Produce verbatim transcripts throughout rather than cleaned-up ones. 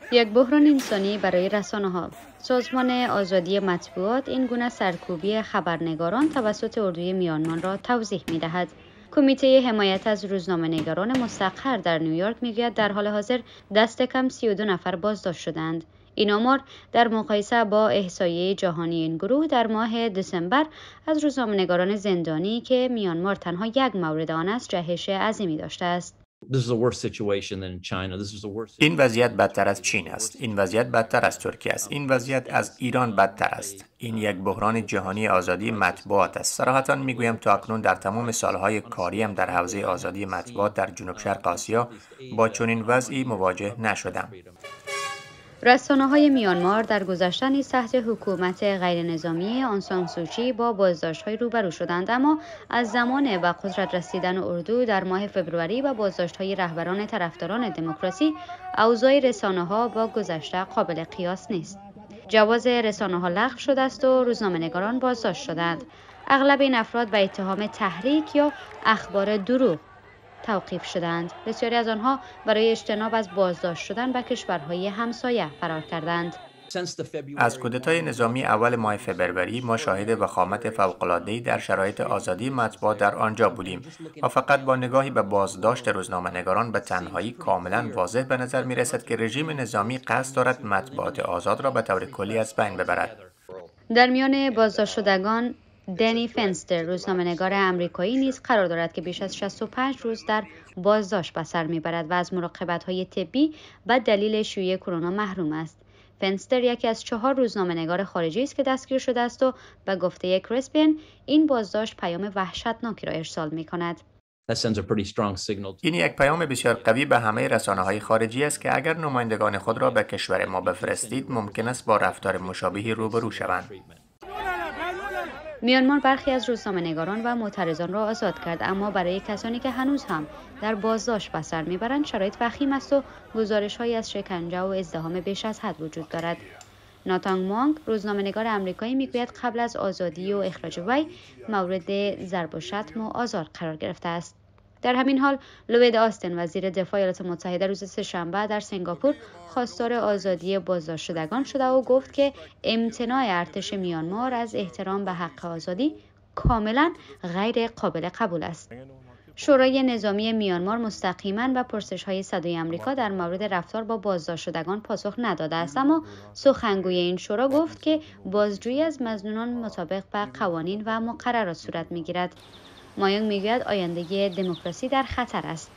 یک بحران انسانی برای رسانه‌ها. سازمان آزادی مطبوعات این گونه سرکوبی خبرنگاران توسط اردوی میانمار را توضیح می‌دهد. کمیته حمایت از روزنامه‌نگاران مستقر در نیویورک می‌گوید در حال حاضر دست کم سی و دو نفر بازداشت شدند. این آمار در مقایسه با احصایه جهانی این گروه در ماه دسامبر از روزنامه‌نگاران زندانی که میانمار تنها یک مورد آن است جهش عظیمی داشته است. این وضعیت بدتر از چین است. این وضعیت بدتر از ترکیه است. این وضعیت از ایران بدتر است. این یک بحران جهانی آزادی مطبوعات است. صراحتاً میگویم تا اکنون در تمام سالهای کاریم در حوزه آزادی مطبوعات در جنوب شرق آسیا با چنین وضعی مواجه نشدم. رسانه‌های میانمار در گذشته نیز تحت حکومت غیرنظامی آن سان سوچی با بازداشت‌های روبرو شدند، اما از زمان به قدرت رسیدن اردو در ماه فوریه و بازداشت‌های رهبران طرفداران دموکراسی، اوضاع رسانه‌ها با گذشته قابل قیاس نیست. جواز رسانه‌ها لغو شده است و روزنامه‌نگاران بازداشت شدند. اغلب این افراد به اتهام تحریک یا اخبار دروغ توقیف شدند. بسیاری از آنها برای اجتناب از بازداشت شدن به کشورهای همسایه فرار کردند. از کودتای نظامی اول ماه فوریه ما شاهد وخامت فوق‌العاده‌ای در شرایط آزادی مطبوعات در آنجا بودیم و فقط با نگاهی به بازداشت روزنامه‌نگاران به تنهایی کاملا واضح به نظر می‌رسد که رژیم نظامی قصد دارد مطبوعات آزاد را به طور کلی از بین ببرد. در میان بازداشت شدگان دنی فنستر، روزنامه‌نگار آمریکایی نیز قرار دارد که بیش از شصت و پنج روز در بازداشت به سر میبرد و از مراقبت‌های طبی به دلیل شیوع کرونا محروم است. فنستر یکی از چهار روزنامه‌نگار خارجی است که دستگیر شده است و به گفته کرسپین این بازداشت پیام وحشتناکی را ارسال می‌کند. این یک پیام بسیار قوی به همه رسانه‌های خارجی است که اگر نمایندگان خود را به کشور ما بفرستید ممکن است با رفتار مشابهی روبرو شوند. میانمار برخی از روزنامه‌نگاران و معترضان را آزاد کرد، اما برای کسانی که هنوز هم در بازداشت به سر میبرند شرایط وخیم است و گزارش‌هایی از شکنجه و ازدحام بیش از حد وجود دارد. ناتانگ مانگ، روزنامه‌نگار آمریکایی میگوید قبل از آزادی و اخراج وی مورد ضرب و شتم و آزار قرار گرفته است. در همین حال لوید آستن، وزیر دفاع ایالات متحده، روز سه‌شنبه در سنگاپور خواستار آزادی بازداشت شدگان شده و گفت که امتناع ارتش میانمار از احترام به حق آزادی کاملا غیر قابل قبول است. شورای نظامی میانمار مستقیما به پرسش‌های صدای آمریکا در مورد رفتار با بازداشت شدگان پاسخ نداده است، اما سخنگوی این شورا گفت که بازجویی از مظنونان مطابق با قوانین و مقررات صورت می‌گیرد. مایونگ میگوید آینده دموکراسی در خطر است.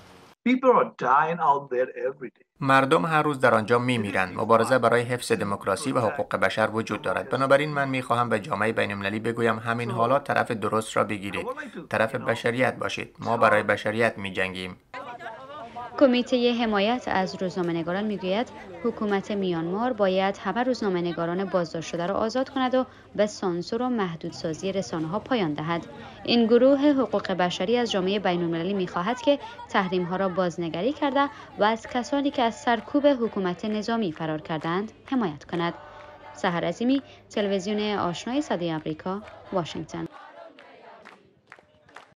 مردم هر روز در آنجا میمیرند. مبارزه برای حفظ دموکراسی و حقوق بشر وجود دارد. بنابراین من میخواهم به جامعه بین‌المللی بگویم همین حالات طرف درست را بگیرید. طرف بشریت باشید. ما برای بشریت میجنگیم. کمیته حمایت از روزنامه‌نگاران میگوید حکومت میانمار باید همه روزنامه‌نگاران بازداشت شده را آزاد کند و به سانسور و محدودسازی رسانه‌ها پایان دهد. این گروه حقوق بشری از جامعه بین‌المللی می‌خواهد که تحریم‌ها را بازنگری کرده و از کسانی که از سرکوب حکومت نظامی فرار کردند حمایت کند. سحر عظیمی، تلویزیون آشنای صدای آمریکا، واشنگتن.